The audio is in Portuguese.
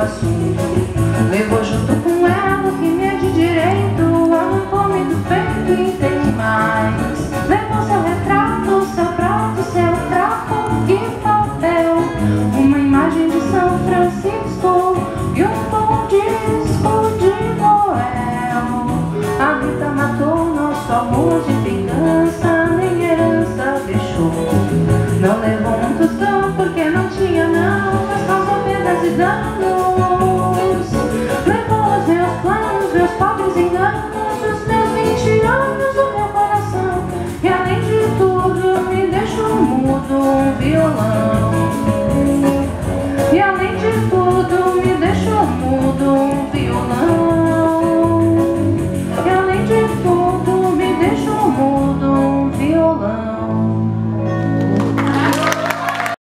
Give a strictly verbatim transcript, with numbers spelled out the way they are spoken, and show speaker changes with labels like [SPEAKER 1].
[SPEAKER 1] assunto. Levou junto com ela o que me é de direito, arrancou me do peito e tem mais. Levou seu retrato, seu prato, seu trapo e papel, uma imagem de São Francisco e um bom disco de Noel. A Rita matou nosso amor de vingança, nem herança deixou. Não levou um tostão porque não tinha não, mas causou perdas e danos. Levou os meus planos, meus pobres enganos, os meus vinte anos do meu coração. E além de tudo me deixou mudo um violão.